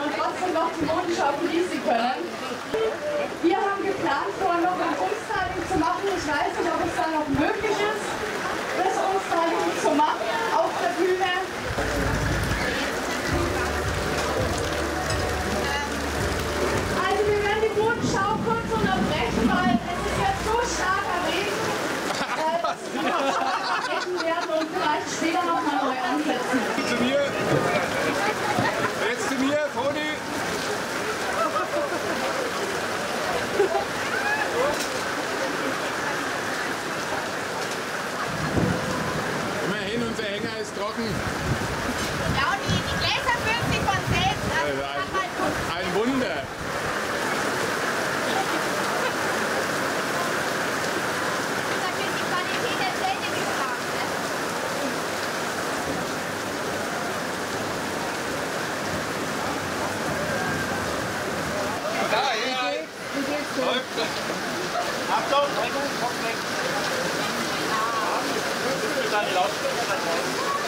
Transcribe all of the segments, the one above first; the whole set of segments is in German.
und trotzdem noch die Modenschau genießen können. Wir haben geplant, vorher noch ein Umstyling zu machen. Ich weiß nicht, ob es dann noch möglich ist, das Umstyling zu machen auf der Bühne. Also wir werden die Modenschau kurz unterbrechen, weil es ist jetzt so starker Regen, dass wir unterbrechen werden und vielleicht später nochmal neu ansetzen. Zu mir. Jetzt zu mir, Toni. Immerhin, unser Hänger ist trocken. Ja, und die Gläser füllen sich von selbst. Also das kann halt gut. Ein Wunder. Da wird die Qualität der Zelte gefragt. Ne? Da, ja. Läuft. Achtung, komm weg. Dann die Lautstärke dann raus.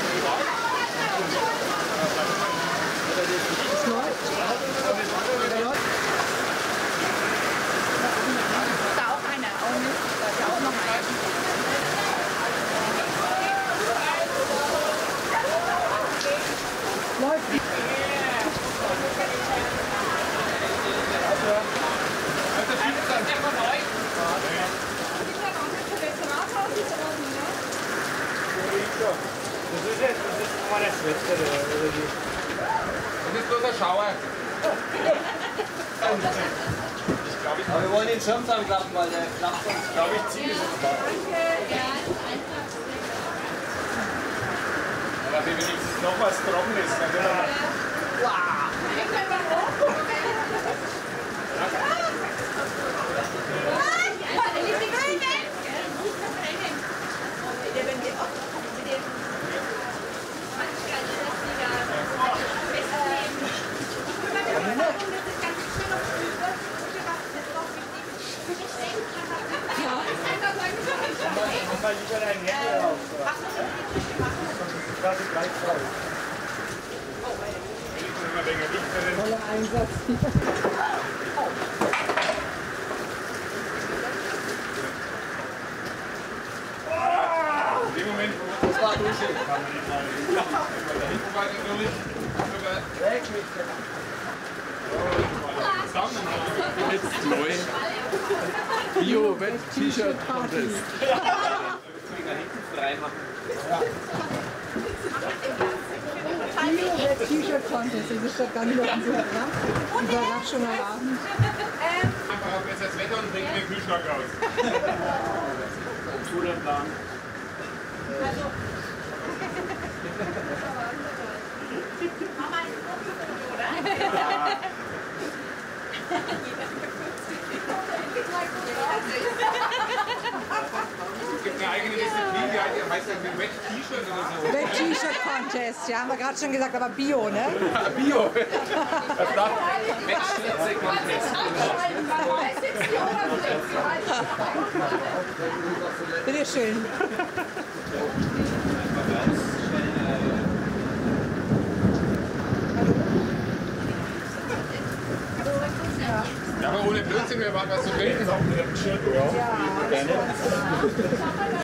Es läuft. Ist da auch einer? Auch nicht. Da ist ja auch noch einer. Läuft. Das ist meine Schwester, oder die. Das ist bloß der Schauer. Aber wir wollen den Schirm zusammenklappen, weil der klappt sonst. Ich glaube, ich ziehe es jetzt mal. Aber wenn wenigstens noch was trocken ist, dann können wir. Mach mal lieber dein Handy auf. Das ist gleich voll. Toller Einsatz. In dem Moment, wo Das war Dusche. kann man nicht mal da hinten weiter durch. Weg mit Jetzt neu. Bio-Wett-T-Shirt-Contest. da hinten frei machen. T-Shirt-Contest, das ist doch gar nicht mehr unser Programm. Überraschung am Abend. Einfach auf besseres Wetter und bringt den Kühlschrank raus. Guter Plan. Mama ist auch so, oder? Es gibt eine eigene Disziplin, die heißt ja Wet-T-Shirt oder so. Wett-T-Shirt-Contest, ja, haben wir gerade schon gesagt, aber Bio, ne? Bio. Bitte schön. Ja, aber ohne Blödsinn, wir waren was zu trinken. Ja.